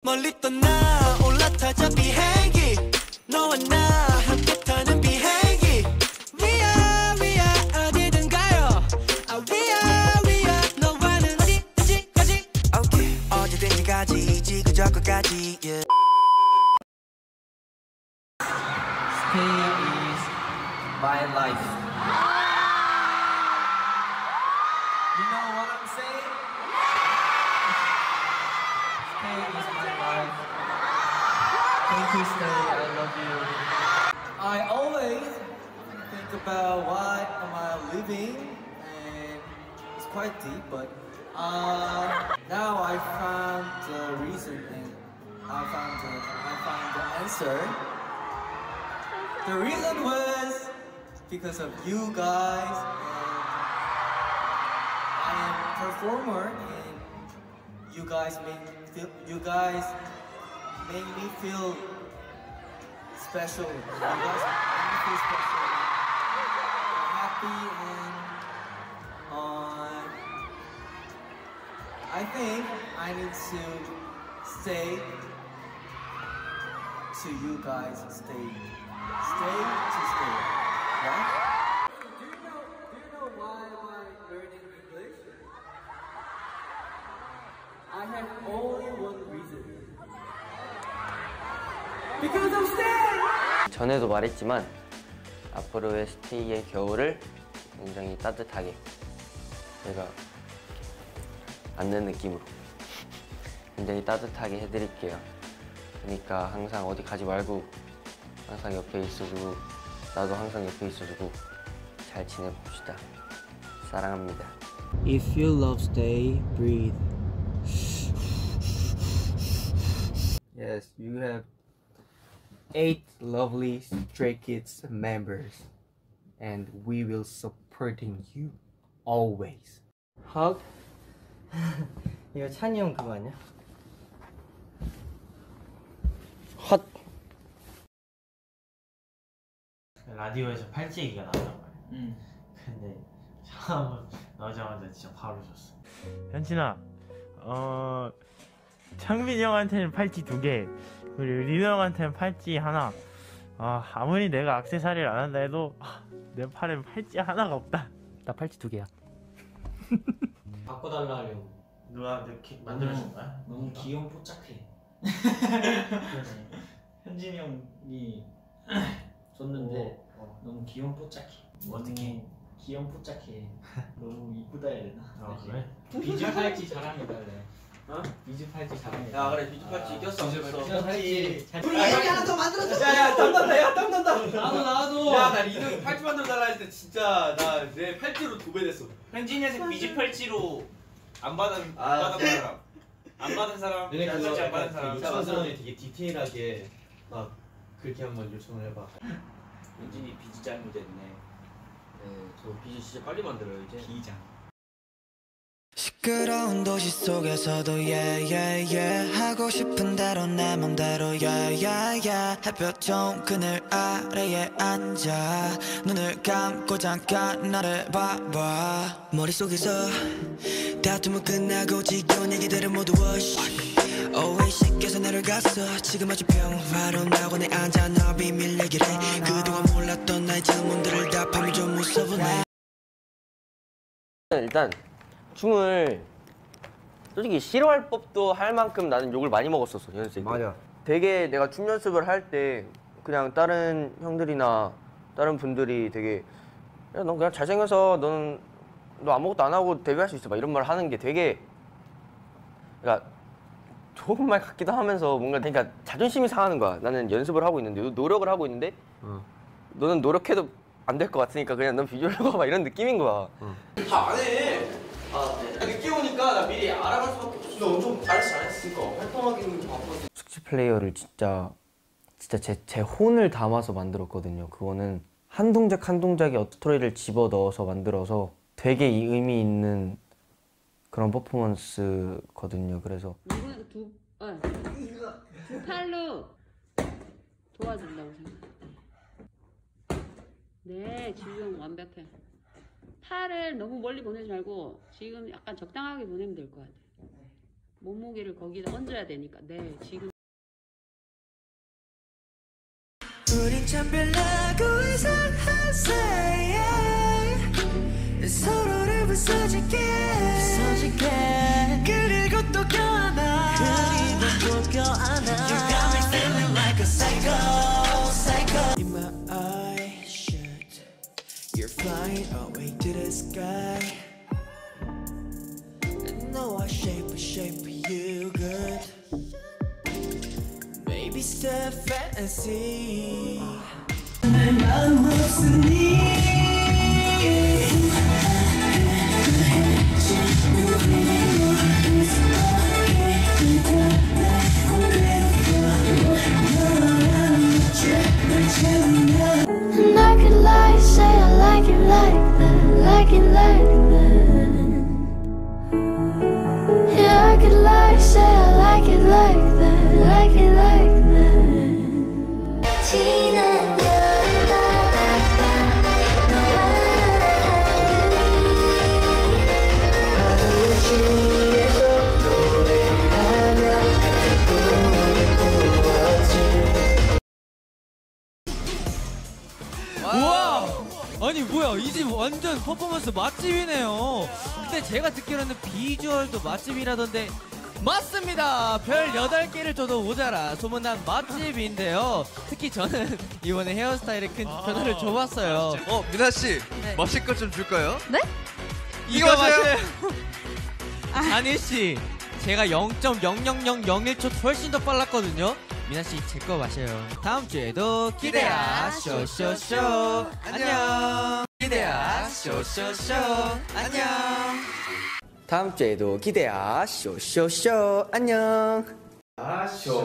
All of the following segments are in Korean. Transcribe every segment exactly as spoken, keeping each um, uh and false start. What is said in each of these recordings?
멀리 떠나 올라타자 비행기 너와 나 함께 타는 비행기 위야 위야 어디든 가요 아 위야 위야 너와는 어디든지까지 오케이 어디든지까지 그저 끝까지 yeah. Stay is my life. You know what I'm saying? Stay is my life. Thank you, Stay. I love you. I always think about why am I living, and it's quite deep, but uh, now I found the reason and I found the, I found the answer. The reason was because of you guys, and I am a performer, and you guys make me feel, you guys make me feel special. You guys make me feel special, happy, and uh, I think I need to stay to you guys. Stay. Stay to stay, right? Do you know, do you know why am I learning English? I have only one reason. Because of Stay! 전에도 말했지만 앞으로의 스테이의 겨울을 굉장히 따뜻하게 제가 안는 느낌으로 굉장히 따뜻하게 해드릴게요. 그러니까 항상 어디 가지 말고 항상 옆에 있어주고 나도 항상 옆에 있어주고 잘 지내봅시다. 사랑합니다. If you love Stay, breathe. Yes, you have eight lovely Stray Kids members, and we will supporting you always. Hug. 이거 찬이 형 그거 아니야? 헛. 라디오에서 팔찌 얘기가 나왔단 말이야. 응. 근데 처음 나오자마자 진짜 바로 줬어. 현진아, 어 창빈이 형한테는 팔찌 두 개, 그리고 리노 형한테는 팔찌 하나. 아 아무리 내가 액세서리를 안 한다 해도 아, 내 팔엔 팔찌 하나가 없다. 나 팔찌 두 개야. 바꿔달라 하려고. 누가 이렇게 만들어준 거야? 너무 귀여운 포착해. 현진이 형이 줬는데 오, 어. 너무 귀여운 포착해. 어떻게? 귀여운 포착해. 너무 이쁘다 해야 되나? 아 그래? 비주 팔찌 자랑해달래. 어? 비주 팔찌 자랑해. 야 그래 비주 팔찌 이겼어. 비주 팔찌. 우리 얘기 하나 더 만들어줘. 야야 땀난다 야 땀난다. 나도 나도. 야 나 리노 팔찌 만들어 달라 했을 때 진짜 나 내 팔찌로 도배됐어. 현진이한테 비즈 팔찌로 안 받은 안 받은 사람. 안 받은 사람. 내가 팔찌 안 받은 사람. 이찬원 사람이 되게 디테일하게 막 그렇게 한번 요청을 해봐. 현진이 비즈 잘못됐네. 네, 저 비즈 진짜 빨리 만들어요 이제. 비장. 시끄러운 도시 속에서도 yeah yeah yeah 하고 싶은 대로 내 맘대로 yeah yeah yeah 햇볕 좋은 그늘 아래에 앉아 눈을 감고 잠깐 나를 봐봐 머릿속에서 다툼은 끝나고 지겨운 얘기들은 모두 wash 오해식께서 나를 갔어 지금 아주 평화로운 내 앉아 너 비밀 얘기를 해 그동안 몰랐던 나의 질문들을 답하면 좀 무서워네. 일단 춤을 솔직히 싫어할 법도 할 만큼 나는 욕을 많이 먹었었어 연습 때. 맞아. 되게 내가 춤 연습을 할 때 그냥 다른 형들이나 다른 분들이 되게 야 넌 그냥 잘생겨서 넌 너 아무것도 안 하고 데뷔할 수 있어 막 이런 말 하는 게 되게 그러니까 좋은 말 같기도 하면서 뭔가 그러니까 자존심이 상하는 거야. 나는 연습을 하고 있는데 노력을 하고 있는데 어. 너는 노력해도 안 될 것 같으니까 그냥 넌 비주얼로 막 이런 느낌인 거야. 어. 다 안 해. 아, 네. 늦게 오니까 나 미리 알아갈 수밖에 없어. 너 엄청 잘했어, 잘했으니까 활동하기는 바빴어. 숙취 플레이어를 진짜 진짜 제, 제 혼을 담아서 만들었거든요. 그거는 한 동작 한 동작에 스토리를 집어 넣어서 만들어서 되게 이 의미 있는 그런 퍼포먼스거든요. 그래서 누구는 두, 어, 두 팔로 도와준다고 생각해. 네, 지금 완벽해. 팔을 너무 멀리 보내지 말고 지금 약간 적당하게 보내면 될 것 같아. 몸무게를 거기다 얹어야 되니까. 네, 지금. 우린 참 별나고 이상한 사이 서로를 부서질게 그리고 또 껴안아 그리고 또 껴안아 You got me feeling like a psycho psycho In my eyes shut You're flying away to the sky I know I shape shape you good Maybe it's a fantasy 내 마음 없으니 And I could lie, say I like it like that, like it like that. Yeah, I could lie, say I like it like that, like it like that. 지난 우와! 아니 뭐야, 이 집 완전 퍼포먼스 맛집이네요. 근데 제가 듣기로는 비주얼도 맛집이라던데. 맞습니다. 별 여덟 개를 줘도 모자라 소문난 맛집인데요. 특히 저는 이번에 헤어스타일에 큰 변화를 줘봤어요. 어, 미나씨, 네. 마실 것 좀 줄까요? 네? 이거 마세요. 잔일씨, 제가 영 점 영영영영일 초 훨씬 더 빨랐거든요. 미나씨, 제 거 마셔요. 다음 주에도 기대야 쇼쇼쇼. 안녕. 기대야 쇼쇼쇼. 안녕. 다음 주에도 기대야 쇼쇼쇼 안녕. 아,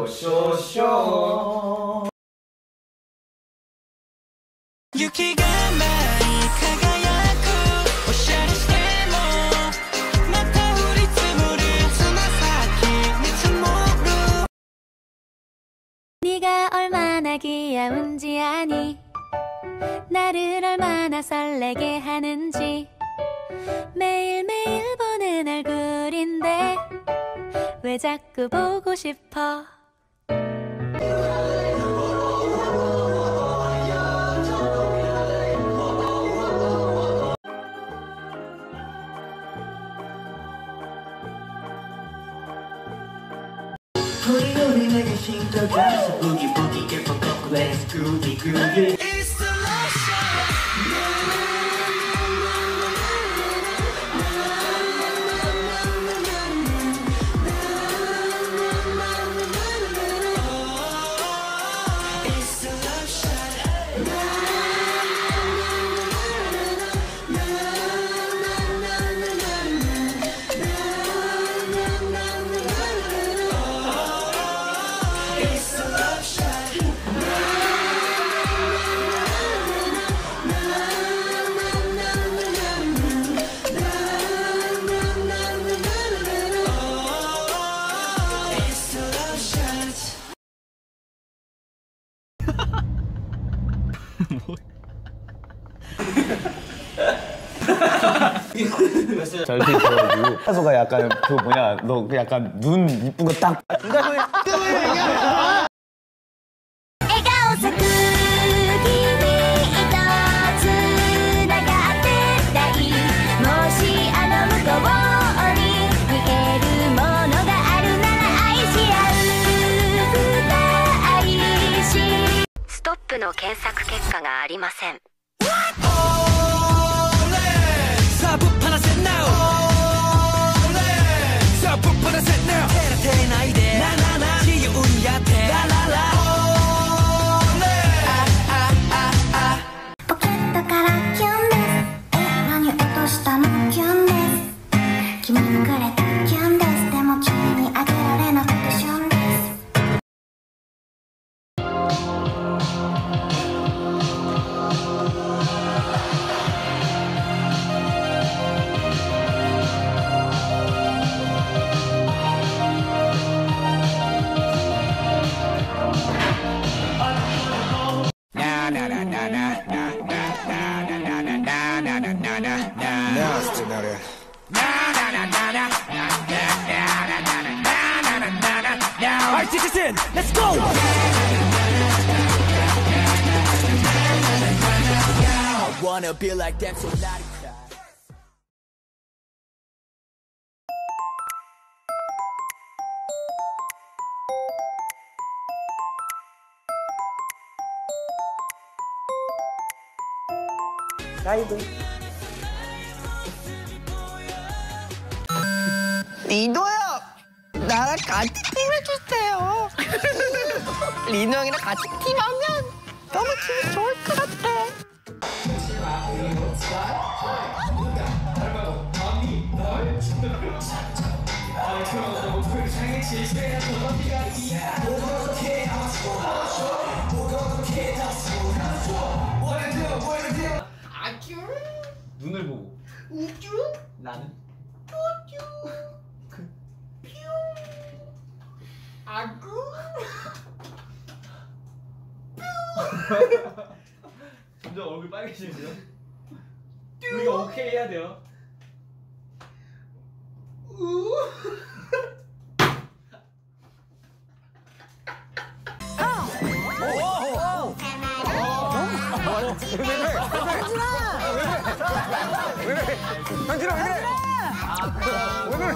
쇼쇼쇼. 유키가 많이輝くおしゃれしてもまた降り積もるつま先に積もる 네가 얼마나 귀여운지 아니 나를 얼마나 설레게 하는지 매일매일 보는 얼굴인데 왜 자꾸 보고 싶어 우리 우리 내게 심터져서 부기 부기 예뻐 거꾸레스 구기 구기 It's the 잘 돼가지고 하소가 약간 그 뭐냐 너 그 약간 눈 이쁜 거 딱 笑顔咲く君とつながってたいもしあの向こうに見えるものがあるなら愛し合う二人しストップの検索結果がありませんポケットからキュンですえ、何落としたのキュンです君にくれたキュンですでも君にあげられなくてシュンです again. Let's go. I wanna be like them, so not cry. 라이브. 리노야, 나랑 같이 팀해주세요. 리노 형이랑 같이 팀하면 너무 기분 좋을 것 같아. 눈을 보고 우쭈 나는 뿌쭈 그 퓨 아구 퓨 점점 얼굴 빨개지는데요? 우리가 오케이 해야 돼요. 우 현진아 왜 그래? 왜 그래?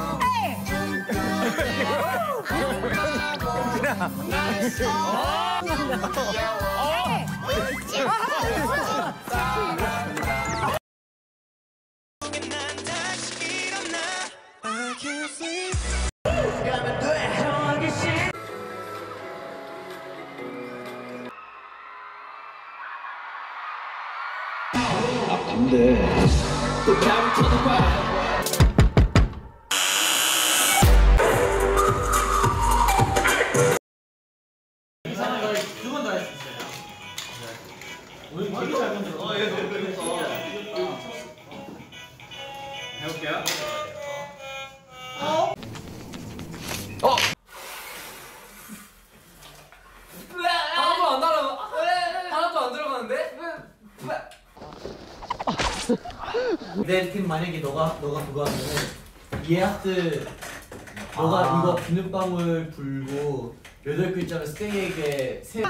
근데 이상한 걸 두 번 더 할 수 있어요. 오늘 되게 잘 만들었어. 어, 얘 너무 재밌어. 해볼게요. 어? 어? 하나도 안 날아. 하나도 안 들어가는데? 내 팀 만약에 너가 너가 그거 하면은 이 하트 너가 아. 이거 비눗방울 불고 여덟 글자로 스테이에게 세.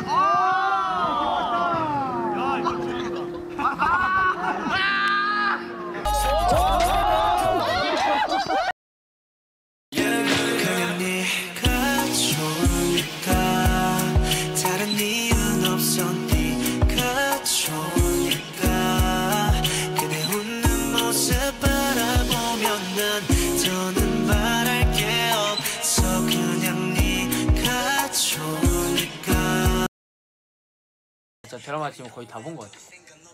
그냥 네가 좋으니까 다른 이유는 없어. 네가 좋으니까 그대 웃는 모습 바라보면 난 더는 바랄 게 없어. 그냥 네가 좋으니까. 진짜 드라마 지금 거의 다 본 것 같아.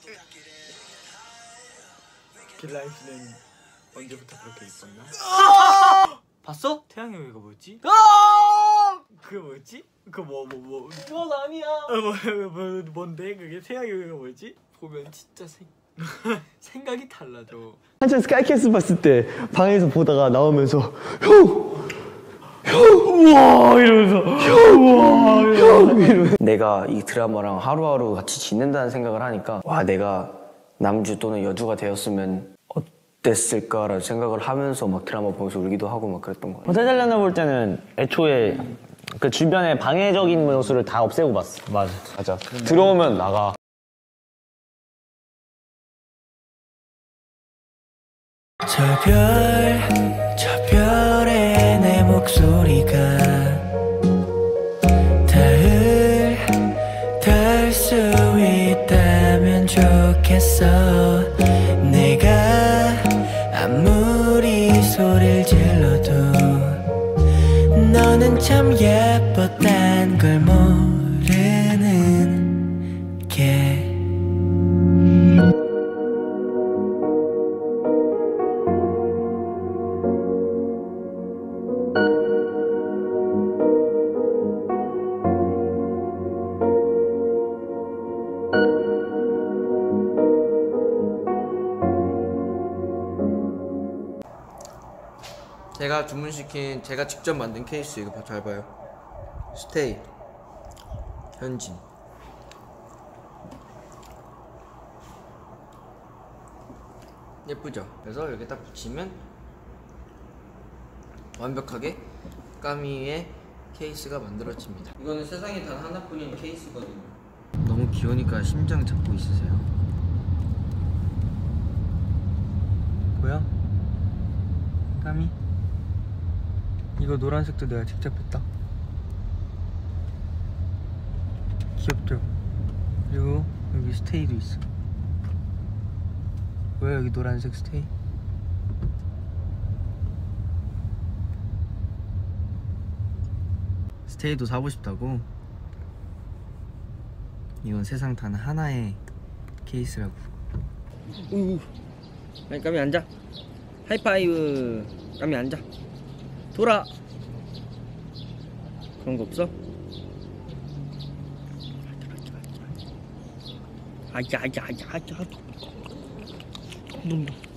길라임 씨는 언제부터 그렇게 이뻤나? 봤어? 태양의 후예가 뭐였지? 그게 뭐였지? 그거 뭐뭐뭐 그건 아니야. 뭐, 뭐, 뭐, 뭔데 그게 태양의 후예가 뭐였지? 보면 진짜 생 생각이 달라져. 한참 스카이캐슬 봤을 때 방에서 보다가 나오면서 형! 형! 우와! 이러면서 형! 우와! 형! 이러면서 내가 이 드라마랑 하루하루 같이 지낸다는 생각을 하니까 와 내가 남주 또는 여주가 되었으면 어땠을까라는 생각을 하면서 막 드라마 보면서 울기도 하고 막 그랬던 거야. 호텔 젤레나 볼 때는 애초에 그 주변의 방해적인 요소를 다 없애고 봤어. 맞아. 맞아. 들어오면 나가. 저 별, 저 별에 내 목소리가 닿을, 닿을 수 있다면 좋겠어. 내가 아무리 소리를 질러도 너는 참 예뻤단 걸 모르는 게. 제가 주문시킨 제가 직접 만든 케이스 이거 잘 봐요. 스테이 현진 예쁘죠? 그래서 여기 딱 붙이면 완벽하게 까미의 케이스가 만들어집니다. 이거는 세상에 단 하나뿐인 케이스거든요. 너무 귀여우니까 심장 잡고 있으세요. 보여? 까미? 이거 노란색도 내가 직접 했다. 귀엽죠? 그리고 여기 스테이도 있어. 왜 여기 노란색 스테이? 스테이도 사고 싶다고? 이건 세상 단 하나의 케이스라고. 우. 아니 까미 앉아. 하이파이브. 까미 앉아. 돌아. 그런 거 없어? 아자 아자 아자 아자 아자. 놈놈.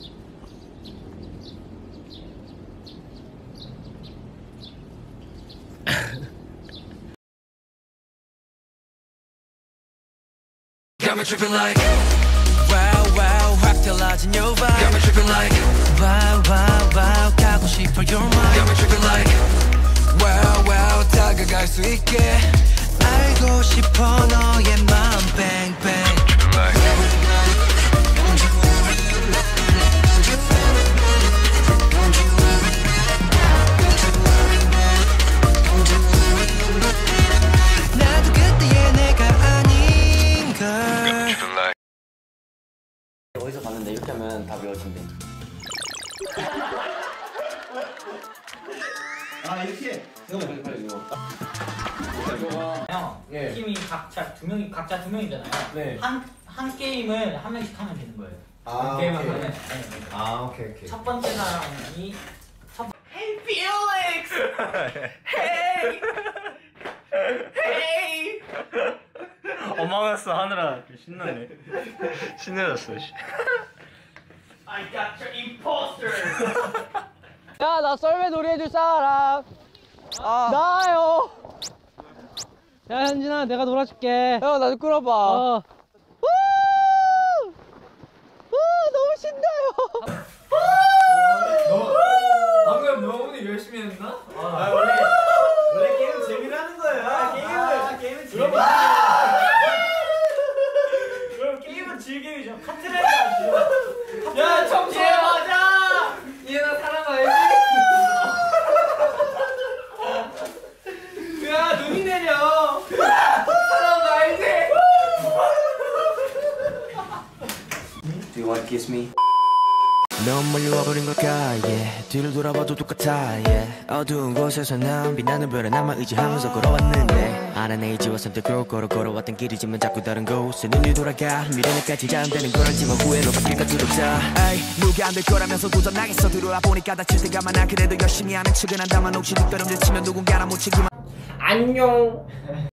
Got me tripping like wow wow 확 달라진 your vibe Got me tripping like wow wow wow 가고 싶어 your mind Got me tripping like wow wow 다가갈 수 있게 알고 싶어 너의 마음 bang bang 나도 그때의 내가 아닌 걸 어디서 봤는데 이렇게 하면 다 외워진대. 아 이렇게? 빨리 빨리 이거. 형, 예. 팀이 각자 두 명이 각자 두 명이잖아요. 네. 한 한 게임을 한 명씩 하면 되는 거예요. 아, 그 게임을 오케이. 하면. 네, 네. 아 오케이 오케이. 첫 번째 사람이 첫. Hey Felix! Hey! Hey! 어마어마스 하느라 신나네. 신나졌어. I got your imposter! 야, 나 썰매 놀이 해줄 사람. 아. 나요. 야, 현진아, 내가 놀아줄게. 형, 나 좀 끌어봐. 어. 우! 우, 너무 신나요. 방금 너무 열심히 했나? 아, 원래, 원래 게임은 재미라는 거야. 아, 게임은, 아, 게임은 재미. 그럼 게임은 즐김이죠. 카트를 해야지. 야, 청소! 예, 맞아! 얘나 사람 알지? 야, 눈이 내려. 사람 알지? Do you want to kiss me? 넌 멀리 와버린 걸까 yeah. 뒤를 돌아봐도 똑같아 yeah. 어두운 곳에서 난 빛나는 별에 나만 의지하면서 걸어왔는데 아는 에이지와 선택으로 걸어 걸어왔던 길이지만 자꾸 다른 곳에 눈이 돌아가 미래는까지 잠드는 걸 알지만 후회로 바뀔까 두렵다 에이 누가 안 될 거라면서 도전하겠어 들어와 보니까 다칠 때가 많아 그래도 열심히 하면 측은한다만 혹시 뒷걸음질 치면 누군가나 못 치기만 안녕.